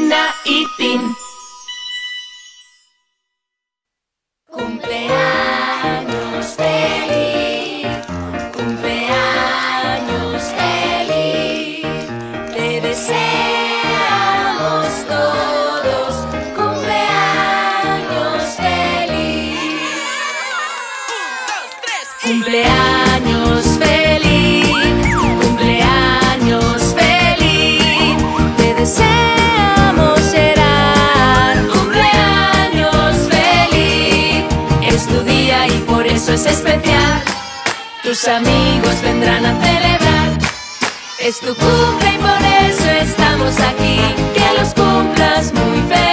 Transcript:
Tina y Tin. Cumpleaños feliz, cumpleaños feliz, te deseamos todos cumpleaños feliz. Cumpleaños feliz, cumpleaños feliz, te deseamos Gerard. Cumpleaños feliz, es tu día y por eso es especial. Tus amigos vendrán a celebrar. Es tu cumple y por eso estamos aquí. Que los cumplas muy feliz.